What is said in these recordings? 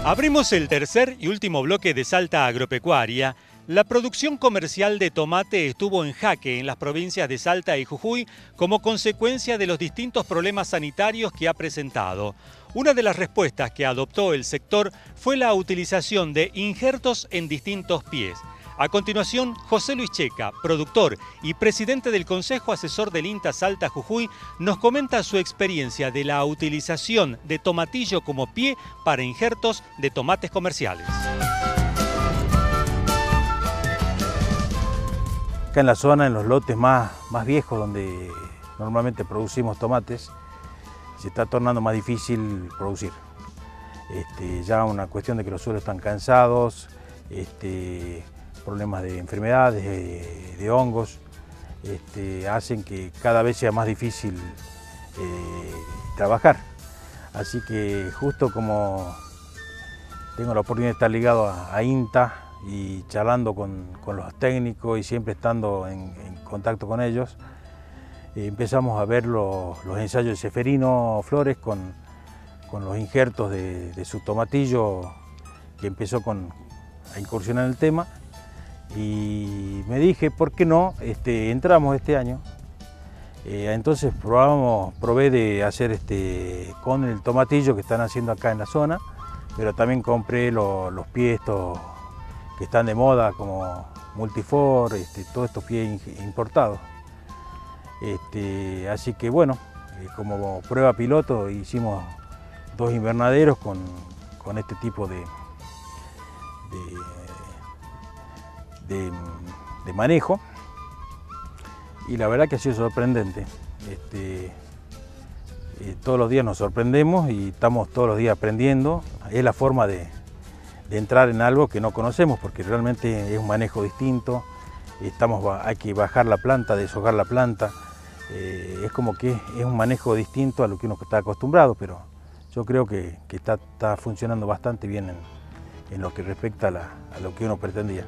Abrimos el tercer y último bloque de Salta Agropecuaria. La producción comercial de tomate estuvo en jaque en las provincias de Salta y Jujuy como consecuencia de los distintos problemas sanitarios que ha presentado. Una de las respuestas que adoptó el sector fue la utilización de injertos en distintos pies. A continuación, José Luis Checa, productor y presidente del Consejo Asesor del INTA Salta Jujuy, nos comenta su experiencia de la utilización de tomatillo como pie para injertos de tomates comerciales. Acá en la zona, en los lotes más viejos donde normalmente producimos tomates, se está tornando más difícil producir. Ya una cuestión de que los suelos están cansados, problemas de enfermedades, de hongos, hacen que cada vez sea más difícil trabajar. Así que justo como tengo la oportunidad de estar ligado a INTA y charlando con los técnicos y siempre estando en contacto con ellos, empezamos a ver los ensayos de Ceferino Flores con los injertos de su tomatillo, que empezó a incursionar en el tema. Y me dije, ¿por qué no? Entramos este año. Entonces probé de hacer con el tomatillo que están haciendo acá en la zona, pero también compré los pies estos que están de moda, como Multifor, todos estos pies importados. Así que bueno, como prueba piloto hicimos 2 invernaderos con este tipo de manejo, y la verdad que ha sido sorprendente. Todos los días nos sorprendemos y estamos todos los días aprendiendo. Es la forma de entrar en algo que no conocemos, porque realmente es un manejo distinto. Hay que bajar la planta, deshojar la planta. Es como que es un manejo distinto a lo que uno está acostumbrado, pero yo creo que está funcionando bastante bien en lo que respecta a lo que uno pretendía.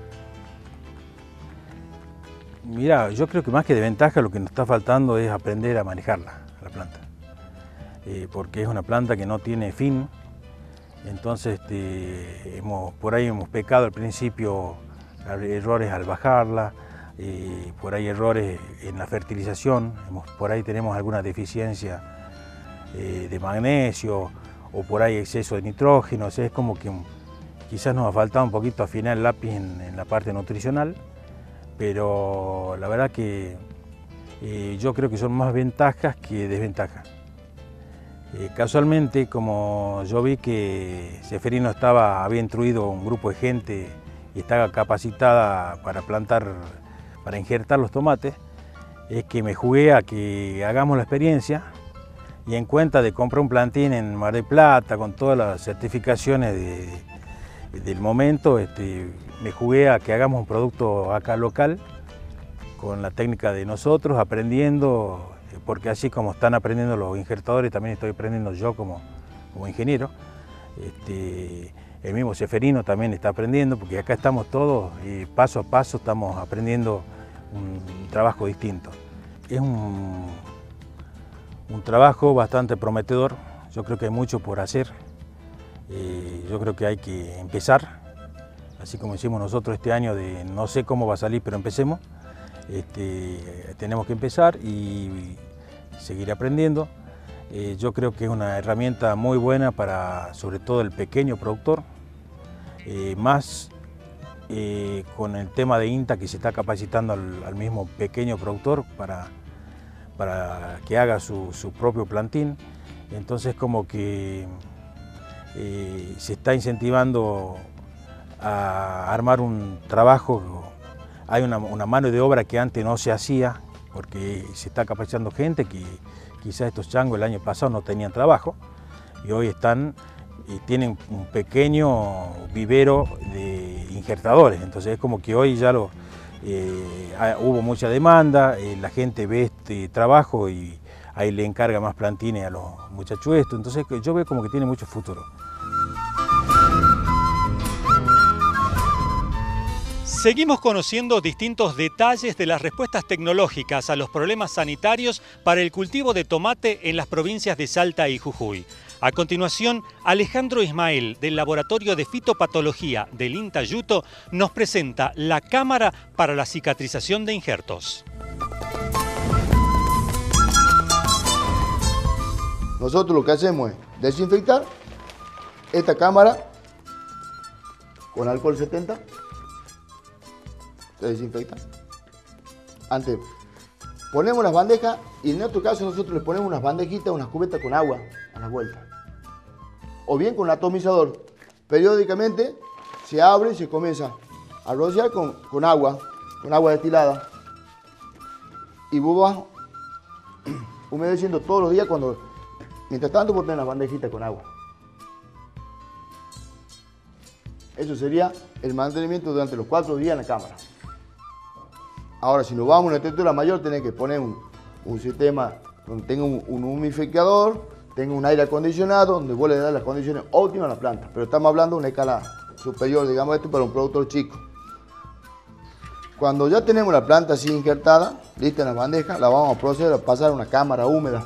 Mira, yo creo que más que de ventaja lo que nos está faltando es aprender a manejarla, la planta. Porque es una planta que no tiene fin. Entonces por ahí hemos pecado al principio, errores al bajarla, por ahí errores en la fertilización, por ahí tenemos alguna deficiencia de magnesio, o por ahí exceso de nitrógeno. O sea, es como que quizás nos ha faltado un poquito afinar el lápiz en la parte nutricional. Pero la verdad que yo creo que son más ventajas que desventajas. Casualmente, como yo vi que Ceferino había instruido un grupo de gente y estaba capacitada para injertar los tomates, es que me jugué a que hagamos la experiencia, y en cuenta de comprar un plantín en Mar del Plata con todas las certificaciones del momento, me jugué a que hagamos un producto acá local, con la técnica de nosotros, aprendiendo, porque así como están aprendiendo los injertadores, también estoy aprendiendo yo como ingeniero. El mismo Ceferino también está aprendiendo, porque acá estamos todos, paso a paso estamos aprendiendo un trabajo distinto. Es un trabajo bastante prometedor. Yo creo que hay mucho por hacer. Yo creo que hay que empezar, así como hicimos nosotros este año, de no sé cómo va a salir, pero empecemos. Tenemos que empezar y seguir aprendiendo. Yo creo que es una herramienta muy buena para, sobre todo, el pequeño productor, más con el tema de INTA, que se está capacitando al mismo pequeño productor para que haga su propio plantín. Entonces, como que se está incentivando a armar un trabajo. Hay una mano de obra que antes no se hacía, porque se está capacitando gente que quizás estos changos el año pasado no tenían trabajo, y hoy tienen un pequeño vivero de injertadores. Entonces es como que hoy ya hubo mucha demanda, la gente ve este trabajo y ahí le encarga más plantines a los muchachos esto. Entonces yo veo como que tiene mucho futuro. Seguimos conociendo distintos detalles de las respuestas tecnológicas a los problemas sanitarios para el cultivo de tomate en las provincias de Salta y Jujuy. A continuación, Alejandro Ismael, del Laboratorio de Fitopatología del INTA Yuto, nos presenta la cámara para la cicatrización de injertos. Nosotros lo que hacemos es desinfectar esta cámara con alcohol 70. Se desinfecta. Antes ponemos las bandejas y en otro caso nosotros le ponemos unas bandejitas, unas cubetas con agua a las vueltas. O bien con un atomizador. Periódicamente se abre y se comienza a rociar con agua destilada. Y vos vas humedeciendo todos los días mientras tanto vos tenés las bandejitas con agua. Eso sería el mantenimiento durante los 4 días en la cámara. Ahora, si nos vamos a una temperatura mayor, tenés que poner un sistema donde tenga un humidificador, tenga un aire acondicionado, donde vos le das las condiciones óptimas a la planta. Pero estamos hablando de una escala superior, digamos esto, para un productor chico. Cuando ya tenemos la planta así injertada, lista en la bandeja, la vamos a proceder a pasar a una cámara húmeda.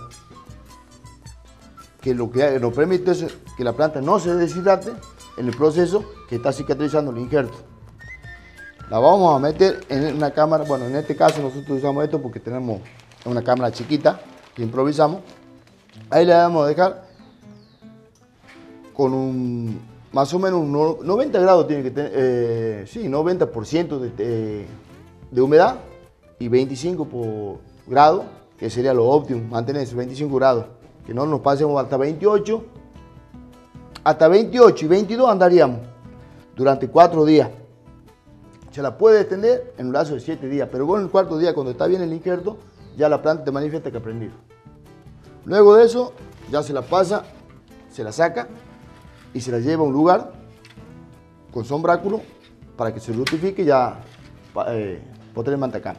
Que lo que nos permite es que la planta no se deshidrate en el proceso que está cicatrizando el injerto. La vamos a meter en una cámara, bueno, en este caso nosotros usamos esto porque tenemos una cámara chiquita que improvisamos. Ahí le vamos a dejar con más o menos 90 grados tiene que tener, sí, 90% de humedad y 25 por grado, que sería lo óptimo, mantener esos 25 grados, que no nos pasemos hasta 28. Hasta 28 y 22 andaríamos durante 4 días. Se la puede extender en un lazo de 7 días, pero con el 4º día, cuando está bien el injerto, ya la planta te manifiesta que ha prendido. Luego de eso, ya se la pasa, se la saca y se la lleva a un lugar con sombráculo para que se rutifique y ya poder el mantacán.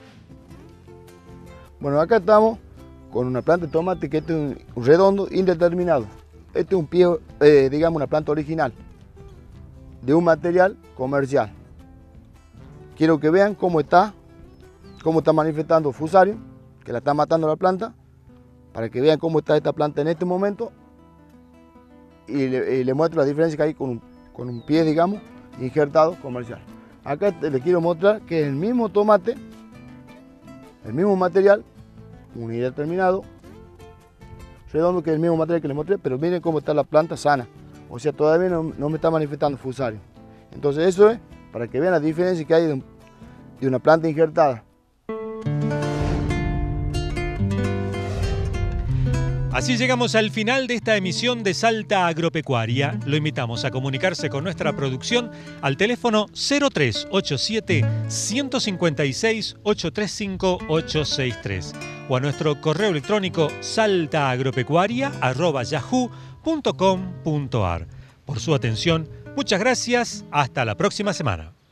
Bueno, acá estamos con una planta de tomate que este es un redondo indeterminado. Este es un pie, digamos, una planta original de un material comercial. Quiero que vean cómo está manifestando Fusarium, que la está matando la planta, para que vean cómo está esta planta en este momento y le muestro la diferencia que hay con un pie, digamos, injertado comercial. Acá les quiero mostrar que es el mismo tomate, el mismo material, un indeterminado, redondo, que es el mismo material que les mostré, pero miren cómo está la planta sana. O sea, todavía no me está manifestando Fusarium. Entonces eso es para que vean la diferencia que hay de una planta injertada. Así llegamos al final de esta emisión de Salta Agropecuaria. Lo invitamos a comunicarse con nuestra producción al teléfono 0387 156 835 863 o a nuestro correo electrónico saltaagropecuaria@yahoo.com.ar. Por su atención, muchas gracias. Hasta la próxima semana.